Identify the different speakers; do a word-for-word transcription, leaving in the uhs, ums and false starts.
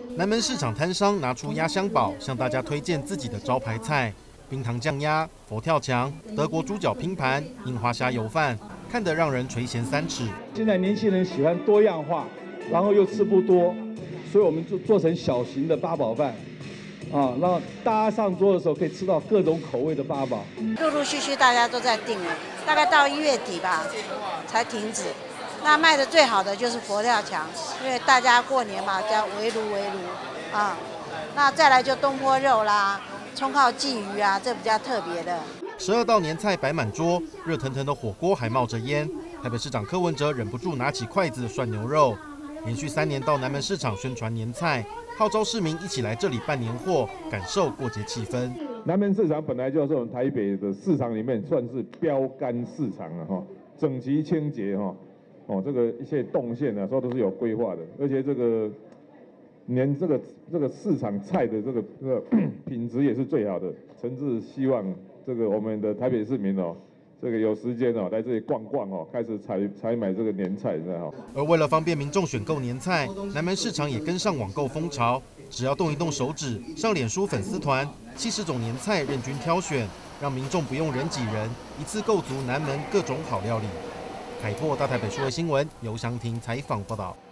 Speaker 1: 南门市场摊商拿出鸭香堡，向大家推荐自己的招牌菜：冰糖酱鸭、佛跳墙、德国猪脚拼盘、樱花虾油饭，看得让人垂涎三尺。
Speaker 2: 现在年轻人喜欢多样化，然后又吃不多，所以我们就做成小型的八宝饭。 啊，让大家上桌的时候可以吃到各种口味的八宝。
Speaker 3: 陆陆续续大家都在订了，大概到一月底吧才停止。那卖的最好的就是佛跳墙，因为大家过年嘛叫围炉围炉啊。那再来就东坡肉啦、葱烤鲫鱼啊，这比较特别的。
Speaker 1: 十二道年菜摆满桌，热腾腾的火锅还冒着烟。台北市长柯文哲忍不住拿起筷子涮牛肉。连续三年到南门市场宣传年菜。 号召市民一起来这里办年货，感受过节气氛。
Speaker 4: 南门市场本来就是我们台北的市场里面算是标杆市场啊，哈，整齐清洁哈，哦，这个一些动线啊，说都是有规划的，而且这个连这个这个市场菜的这个这个品质也是最好的。诚挚希望这个我们的台北市民哦。 这个有时间哦，来这里逛逛哦，开始采采买这个年菜，知道哈。
Speaker 1: 而为了方便民众选购年菜，南门市场也跟上网购风潮，只要动一动手指，上脸书粉丝团，七十种年菜任君挑选，让民众不用人挤人，一次购足南门各种好料理。凯拓大台北数位新闻，尤祥婷采访报道。